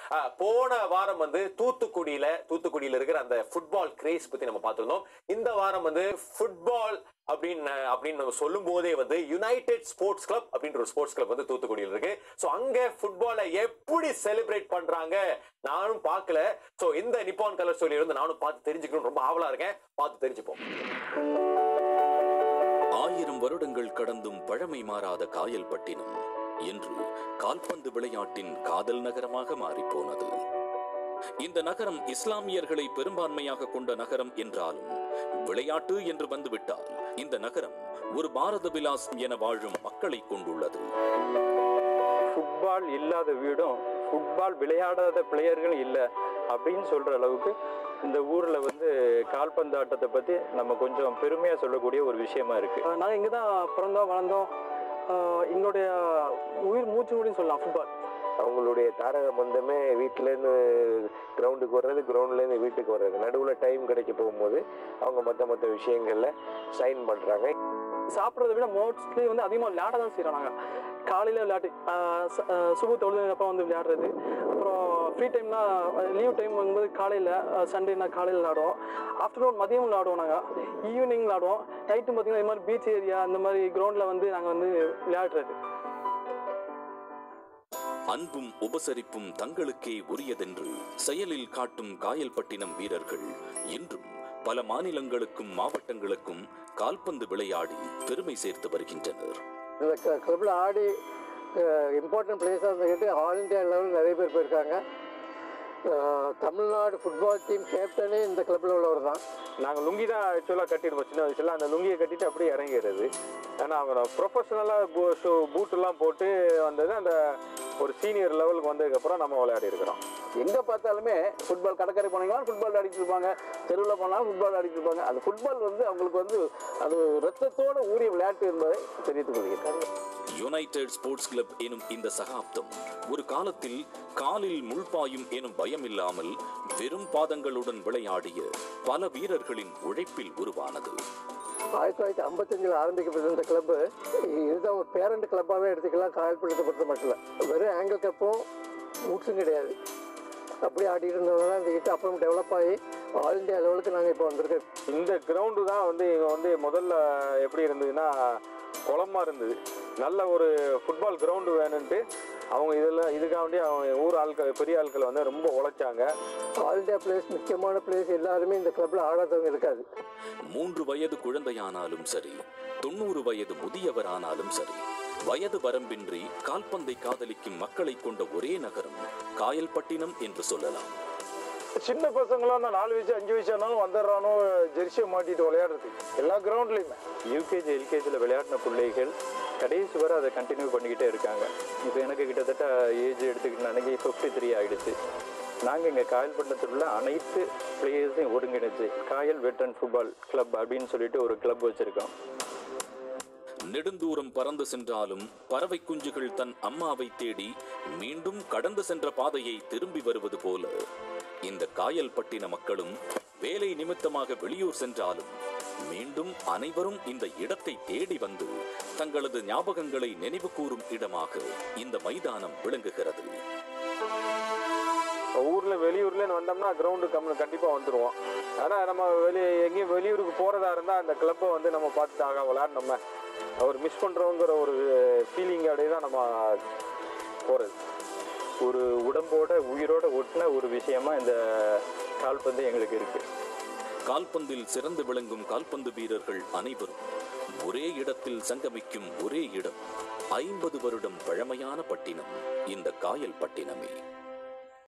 போன வாரம் வந்து தூத்துக்குடியில இருக்கிற அந்த ஃபுட்பால் கிரேஸ் பத்தி நம்ம பார்த்திருந்தோம். இந்த வாரம் வந்து ஃபுட்பால் அப்படின்னு நம்ம சொல்லும் போதே வந்து யுனைடெட் ஸ்போர்ட்ஸ் கிளப் அப்படின்ற ஒரு ஸ்போர்ட்ஸ் கிளப் வந்து தூத்துக்குடியில் இருக்கு. சோ அங்க ஃபுட்பாலை எப்படி செலிப்ரேட் பண்றாங்க நானும் பார்க்கல. சோ இந்த நிப்பான் கலர் ஸ்டோரி வந்து நானும் பார்த்து தெரிஞ்சுக்கணும் ரொம்ப ஆவலா இருக்கேன். பார்த்து தெரிஞ்சுப்போம். 1000 வருடங்கள் கடந்தும் பழமை மாறாத காயல்பட்டினம் என்று கால்பந்து விளையாட்டின் காதல் நகரமாக மாறிப்போனது. இந்த நகரம் இஸ்லாமியர்களை பெரும்பான்மையாக கொண்ட நகரம் என்றாலும் விளையாட்டு என்று வந்துவிட்டால் இந்த நகரம் ஒரு பாரத விலாசம் என வாழும் மக்களை கொண்டுள்ளது. ஃபுட்பால் இல்லாத வீடும் ஃபுட்பால் விளையாடாத பிளேயர்கள் இல்லை அப்படின்னு சொல்ற அளவுக்கு இந்த ஊர்ல வந்து கால்பந்து ஆட்டத்தை பத்தி நம்ம கொஞ்சம் பெருமையா சொல்லக்கூடிய ஒரு விஷயமா இருக்கு. நாங்கள் இங்கே தான் பிறந்தோம் வளர்ந்தோம். எங்களுடைய உயிர் மூச்சு மூடின்னு சொல்லலாம் ஃபுட்பால். அவங்களுடைய தாரக மந்தமே வீட்டிலேருந்து கிரவுண்டுக்கு வர்றது, கிரவுண்ட்லேருந்து வீட்டுக்கு வர்றது, நடுவில் டைம் கிடைக்க போகும்போது அவங்க மற்ற விஷயங்களில் சைன் பண்ணுறாங்க. சாப்பிட்றத விட மோஸ்ட்லி வந்து அதிகமாக விளையாட தான் செய்கிறோம். நாங்கள் காலையில் விளையாட்டு சுபு தொழுதுப்போ வந்து விளையாடுறது, அப்புறம் ஃப்ரீ டைம்னா லீவ் டைம் வரும்போது காலையில் சண்டேனா காலையில் விளையாடுவோம், ஆஃப்டர்நூன் மதியம் விளையாடுவோம், நாங்கள் ஈவினிங் விளையாடுவோம், நைட்டு பார்த்திங்கன்னா இது மாதிரி பீச் ஏரியா அந்த மாதிரி கிரவுண்டில் வந்து நாங்கள் வந்து விளையாடுறது. அன்பும் உபசரிப்பும் தங்களுக்கே உரியதென்று செயலில் காட்டும் காயல்பட்டினம் வீரர்கள் இன்றும் பல மாநிலங்களுக்கும் மாவட்டங்களுக்கும் கால்பந்து விளையாடி பெருமை சேர்த்து வருகின்றனர். இந்த கிளப்ல ஆடி இம்பார்ட்டன்ட் பிளேஸாக இருந்துக்கிட்டு ஆல் இண்டியா லெவலில் நிறைய பேர் போயிருக்காங்க. தமிழ்நாடு ஃபுட்பால் டீம் கேப்டனே இந்த கிளப்பில் உள்ளவர் தான். நாங்கள் லுங்கி தான் ஆக்சுவலாக கட்டிடுவோம் சின்ன வயசுல. அந்த லுங்கியை கட்டிட்டு அப்படியே இறங்கிடுறது. ஏன்னா அவங்க ப்ரொஃபஷனலாக பூட்டெல்லாம் போட்டு வந்தது அந்த ஒரு சீனியர் லெவலுக்கு வந்ததுக்கப்புறம் நம்ம விளையாடி இருக்கிறோம். எங்கே பார்த்தாலுமே ஃபுட்பால், கடற்கரை போனீங்கன்னா ஃபுட்பால் ஆடிட்டு இருப்பாங்க, தெருவில் போனாலும் ஃபுட்பால் ஆடிட்டு இருப்பாங்க. அந்த ஃபுட்பால் வந்து அவங்களுக்கு வந்து அது ரத்தத்தோடு ஊறிய விளையாட்டு என்பதை தெரிவித்துக் கொள்கிறாங்க. யுனைடெட் ஸ்போர்ட்ஸ் கிளப் எனும் இந்த சகாப்தம் ஒரு காலத்தில் காலில் முள்பாயும் எனும் பயம் இல்லாமல் வெறும் பாதங்களுடன் விளையாடிய பல வீரர்களின் உழைப்பில் உருவானது. 1955 ஆரம்பிக்கப்பட்ட இந்த கிளப்பு இதுதான் ஒரு பேரண்ட் கிளப்பாகவே எடுத்துக்கலாம். காயல்பட்டினத்தை பொறுத்த மட்டும் வெறும் ஆங்கிள் கப்பும் ஊட்ஸும் கிடையாது. அப்படி ஆடிட்டு இருந்தவங்க தான் இந்த அப்புறம் டெவலப் ஆகி ஆல் இண்டியா லெவலுக்கு நாங்கள் இப்போ வந்திருக்கோம். இந்த கிரவுண்டு தான் வந்து இங்கே வந்து முதல்ல எப்படி இருந்ததுன்னா குளமாக இருந்தது. நல்ல ஒரு ஃபுட்பால் கிரவுண்டு வேணுன்ட்டு அவங்க இதுக்காண்டி அவங்க ஊர் ஆட்கள், பெரிய ஆட்கள் வந்து ரொம்ப உழைச்சாங்க. ஆல் இண்டியா பிளேஸ், முக்கியமான பிளேஸ் எல்லாருமே இந்த கிளப்ல ஆடாதவங்க இருக்காது. 3 வயது குழந்தையானாலும் சரி, 90 வயது முதியவரானாலும் சரி, வயது வரம்பின்றி கால்பந்தை காதலிக்கும் மக்களை கொண்ட ஒரே நகரம் காயல்பட்டினம் என்று சொல்லலாம். சின்ன பசங்களாம் தான் 4 வயசு 5 வயசு ஆனாலும் வந்துடுறானோ ஜெர்சியை மாட்டிட்டு விளையாடுறது எல்லா கிரவுண்ட்லையுமே. யூகேஜி எல்கேஜியில் விளையாடின பிள்ளைகள் கடைசி வரை அதை கண்டினியூ பண்ணிக்கிட்டே இருக்காங்க. இப்போ எனக்கு கிட்டத்தட்ட ஏஜ் எடுத்துக்கிட்டு அன்றைக்கி 53 ஆகிடுச்சு. நாங்கள் இங்கே காயல்பட்டினத்தில் உள்ள அனைத்து பிளேயர்ஸையும் ஒருங்கிணைச்சு காயல் வெட்டரன் ஃபுட்பால் கிளப் அப்படின்னு சொல்லிட்டு ஒரு கிளப் வச்சுருக்கோம். நெடுந்தூரம் பறந்து சென்றாலும் பறவை குஞ்சுகள் தன் அம்மாவை தேடி மீண்டும் கடந்து சென்ற பாதையை திரும்பி வருவது போல இந்த காயல்பட்டின மக்களும் வேலை நிமித்தமாக வெளியூர் சென்றாலும் மீண்டும் அனைவரும் இந்த இடத்தை தேடி வந்து தங்களது ஞாபகங்களை நினைவு கூறும் இடமாக இந்த மைதானம் விளங்குகிறது. ஊர்ல வெளியூர்ல வந்தோம்னா கிரவுண்டு கண்டிப்பா வந்துருவோம். ஆனா நம்ம எங்கேயும் வெளியூருக்கு போறதா இருந்தா அந்த கிளப்பை வந்து நம்ம பார்த்துட்டாக விளையாடணுமே அவர் மிஸ் பண்றோங்கிற ஒரு ஃபீலிங் அப்படியே தான் நம்ம போறது. ஒரு உடம்போட உயிரோட ஒட்டின ஒரு விஷயமா இந்த கால்பந்து எங்களுக்கு இருக்கு. கால்பந்தில் சிறந்து விளங்கும் கால்பந்து வீரர்கள் அனைவரும் ஒரே இடத்தில் சங்கமிக்கும் ஒரே இடம் 50 வருடம் பழமையான பட்டினம் இந்த காயல்பட்டினமே.